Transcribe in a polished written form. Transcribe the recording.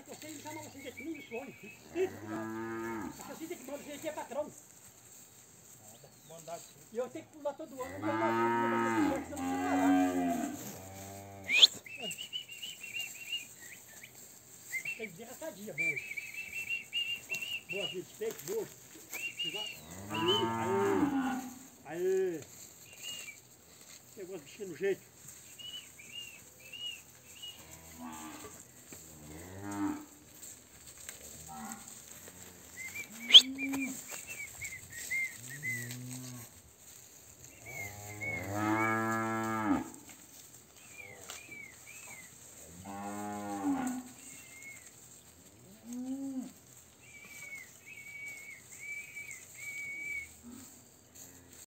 você me chama você de mim, sonho. Assim tem que mandar você aqui é patrão. Nada, bondade. E eu tenho que pular todo ano, não vai senão não parar. Tem que dizer sadia, boa. Boa vida, peito, boa. Aí. Pegou as bichinhas no jeito.